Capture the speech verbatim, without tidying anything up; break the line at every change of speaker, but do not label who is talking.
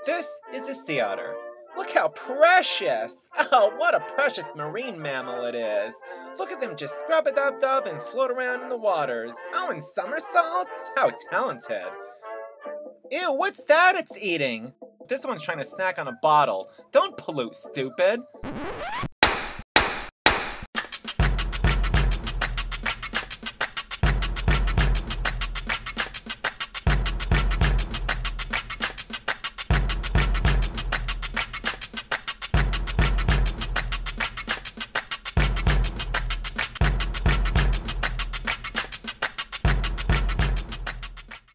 This is a sea otter. Look how precious! Oh, what a precious marine mammal it is. Look at them just scrub-a-dub-dub and float around in the waters. Oh, and somersaults? How talented. Ew, what's that it's eating? This one's trying to snack on a bottle. Don't pollute, stupid.